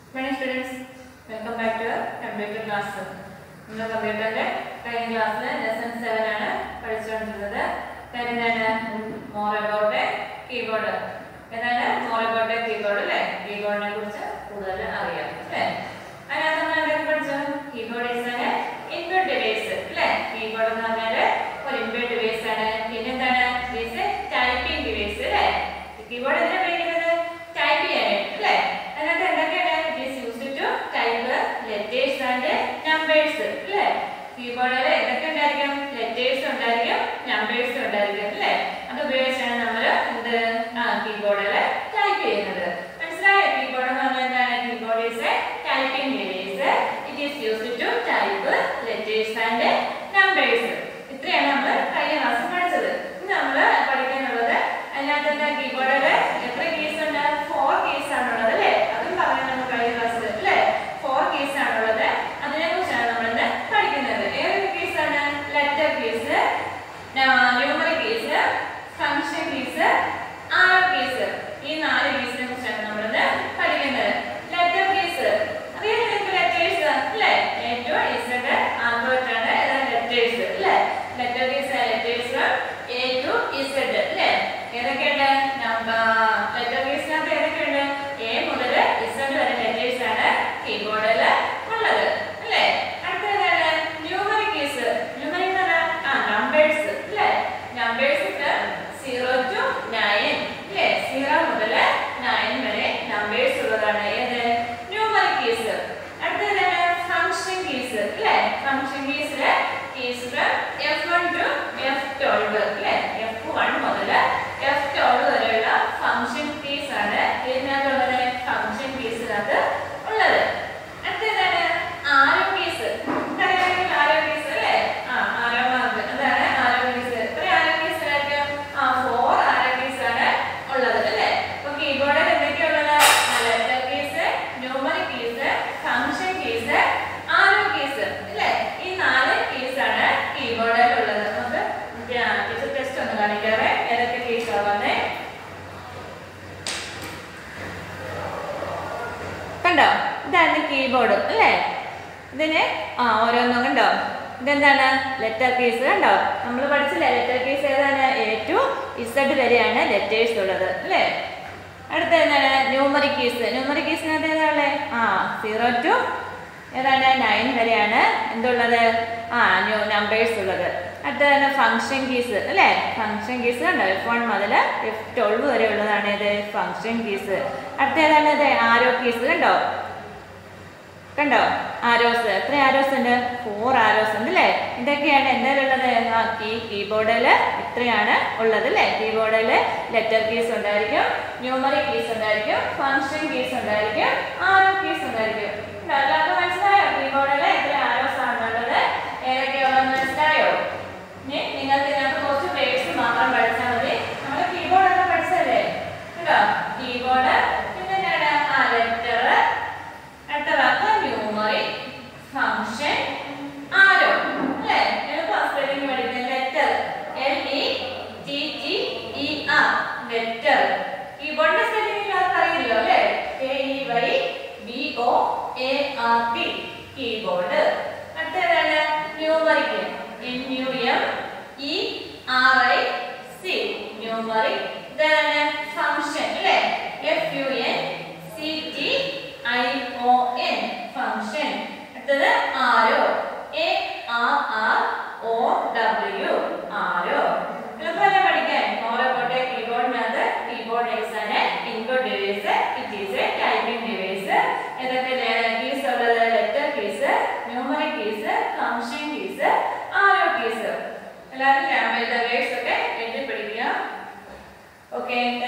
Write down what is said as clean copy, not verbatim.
Many students, welcome back to our computer class. We are computer training class lesson 7 ആണ് പഠിച്ചുകൊണ്ടിരുന്നത്. More about a keyboard. എന്താണ് more about a keyboard അല്ലേ? കീബോർഡിനെ കുറിച്ച് കൂടുതൽ അറിയാം അല്ലേ? അതിനകത്ത് നമ്മൾ എന്തൊക്കെ പഠിച്ചു? Keyboard is an input device അല്ലേ? കീബോർഡ് എന്ന് പറഞ്ഞാൽ ഒരു input device ആണ്. പിന്നെ എന്താണ്? It is a typing device അല്ലേ? കീബോർഡ് എന്തിനാ ഉപയോഗിക്കുന്നത്? ടൈപ്പ് ചെയ്യാനായിട്ട് അല്ലേ? അതിനകത്ത് എന്തൊക്കെയാണ്? It is used to type letters and numbers അല്ലേ? കീബോർഡിൽ എന്തൊക്കെ ഉണ്ടായിരിക്കും? ലെറ്റേഴ്സ് ഉണ്ടായിരിക്കും, നമ്പേഴ്സ് ഉണ്ടായിരിക്കും അല്ലേ? അത് ഉപയോഗിച്ചാണ് നമ്മൾ എന്ത് കീബോർഡിൽ ടൈപ്പ് ചെയ്യുന്നത്. മനസ്സിലായോ? കീബോർഡ് എന്ന് പറഞ്ഞാൽ എന്താണ്? Keyboard is a typing device. It is used to type letters and numbers. ഇത്രയാണ് നമ്മൾ കഴിഞ്ഞ ക്ലാസ്സിൽ പഠിച്ചത്. ഇന്ന് നമ്മൾ പഠിക്കാനുള്ളത് അതിനകത്ത് എന്താ? കീബോർഡിൽ എത്ര കീസ് ഉണ്ട്? 4 കീസ് ആണുള്ളത് അല്ലേ? അതും പറഞ്ഞു നമ്മൾ കഴിഞ്ഞ ക്ലാസ്സിൽ അല്ലേ? 4 കീസ് ആണുള്ളത്. അതിനെക്കുറിച്ചാണ് നമ്മൾ ഇന്ന് പഠിക്കുന്നത്. ഏതൊക്കെ കീസ് ആണ്? Letter keys, numeric keys, function keys, arrow keys. ഈ 4 കീസിനെ കുറിച്ചാണ് നമ്മൾ ഇന്ന് പഠിക്കുന്നത്. ലെറ്റർ കീസ് അറിയാം നിങ്ങൾക്ക്? ലെറ്റേഴ്സ് അല്ലേ? A to Z ആൽഫബറ്റ് ആണ് ലെറ്റേഴ്സ് അല്ലേ? Letter keys letters A to Z അല്ലേ? ഏതൊക്കെയുണ്ട്? ലെറ്റർ കീസിനകത്ത് ഏതൊക്കെയുണ്ട്? A മുതൽ Z വരെ ലെറ്റേഴ്സ് ആണ് കീബോർഡിൽ ഉള്ളത് അല്ലേ? അടുത്തതാണ് ന്യൂമറിക് കീസ്. ന്യൂമറിക് എന്ന് പറഞ്ഞാൽ നമ്പേഴ്സ് അല്ലേ? നമ്പേഴ്സ് 0 to 9 അല്ലേ? 0 മുതൽ 9 വരെ നമ്പേഴ്സ് ഉള്ളതാണ് ഏത്? Numeric keys. അടുത്തതാണ് ഫംഗ്ഷൻ കീസ് അല്ലേ? ഫംഗ്ഷൻ കീസില് കീസുകൾ F1 to F12 അല്ലേ? F1 മുതൽ F12 വരെയുള്ള ഫംഗ്ഷൻ കീസ് ആണ് ഇതിനകത്തുള്ളത്. ഫംഗ്ഷൻ കീസിനകത്ത് ഉള്ളത്. അടുത്തതാണ് ആരോ കീസ്. ആരോ കീസ് അല്ലേ? ആരോ മാർക്ക് അതാണ് ആരോ കീസ്. എത്ര ആരോ കീസ് ആയിരിക്കും? 4 ആരോ കീസ് ആണ് ഉള്ളത് അല്ലേ? അപ്പൊ കീബോർഡിൽ എന്തൊക്കെയുള്ളത്? Letter keys, numeric keys, function keys, arrow keys അല്ലേ? ഈ 4 കീസ് ആണ് കീബോർഡിൽ ഉള്ളത്. നമുക്ക് ടീച്ചർ ടെസ്റ്റ് ഒന്ന് കാണിക്കാറ്. ഏതൊക്കെ കീസ് ആവുന്നേ കണ്ടോ? ഇതാണ് കീബോർഡ് അല്ലേ? ഇതിന് ഓരോന്നും കണ്ടോ? ഇതെന്താണ്? ലെറ്റർ കീസ് കണ്ടോ? നമ്മൾ പഠിച്ചില്ലേ ലെറ്റർ കീസ് ഏതാണ്? A to Z വരെയാണ് ലെറ്റേഴ്സ് ഉള്ളത് അല്ലേ? അടുത്ത എന്താണ്? Numeric keys. ന്യൂമറിക് കീസിനകത്ത് ഏതാണ്? 0 to ഏതാണ്? 9 വരെയാണ് എന്തുള്ളത്? നമ്പേഴ്സ് ഉള്ളത്. അടുത്തതാണ് ഫംഗ്ഷൻ കീസ് അല്ലേ? ഫംഗ്ഷൻ കീസ് കണ്ടോ? F1 മുതൽ F12 വരെ ഉള്ളതാണ് ഇത് ഫംഗ്ഷൻ കീസ്. അടുത്ത ഏതാണ്? ഇത് ആരോ കീസ് കണ്ടോ? കണ്ടോ ആരോസ്? എത്ര ആരോസ് ഉണ്ട്? 4 ആരോസ് ഉണ്ട് അല്ലേ? ഇതൊക്കെയാണ് എന്തായാലുള്ളത്? കീബോർഡിൽ ഇത്രയാണ് ഉള്ളത് അല്ലേ? കീബോർഡിൽ ലെറ്റർ കീസ് ഉണ്ടായിരിക്കും, ന്യൂമറിക് കീസ് ഉണ്ടായിരിക്കും, ഫംഗ്ഷൻ കീസ് ഉണ്ടായിരിക്കും, ആരോ കീസ് ഉണ്ടായിരിക്കും. എല്ലാവർക്കും മനസ്സിലായോ കീബോർഡിൽ എത്ര ആരോസ് ആണുള്ളത്? ഏതൊക്കെയാണെന്ന് മനസ്സിലായോ? ഇനി നിങ്ങൾക്ക് ഇതിനകത്ത് കുറച്ച് വേർഡ്സ് മാത്രം പഠിച്ചാൽ മതി. നമ്മൾ കീബോർഡ് ഒക്കെ പഠിച്ചല്ലേ? കേട്ടോ? കീബോർഡ് പിന്നെ എന്താണ്? ലെറ്റർ, അടുത്ത വാക്ക് ന്യൂമറിക്, ഫംഗ്ഷൻ, ആരോ അല്ലേ? സ്പെല്ലിംഗ് പഠിക്കുന്നത് ലെറ്റർ LETTER ലെറ്റർ. കീബോർഡിന്റെ സ്പെല്ലിംഗ് ആർക്കും അറിയില്ലോ അല്ലേ? KEYBOARD keyboard. അടുത്തതാണ് ന്യൂമറിക് NUMERIC ന്യൂമറിക്. ഇതാണ് ഫംഗ്ഷൻ അല്ലേ? FUNCTION function. അടുത്തത് ആരോ ARROW ആരോ. എളുപ്പമല്ലേ പഠിക്കാൻ? ഓരോട്ടെ കീബോർഡിനകത്ത് keyboard is an input device. It is a typing device. ഏതൊക്കെ കീസ് ഉള്ളത്? Letter keys, numeric keys, function keys, arrow keys. എല്ലാവരും വേർഡ്സ് ഒക്കെ എഴുതി പഠിക്കുക. ഓക്കെ.